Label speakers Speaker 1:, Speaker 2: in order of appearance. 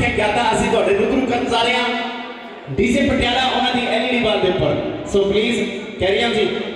Speaker 1: मिठिया यादा असीं तुहाडे रूबरू करन जा रहे हैं डीजे पटियाला उन्हां दी LED वाल दे उपर। So please carry on ji.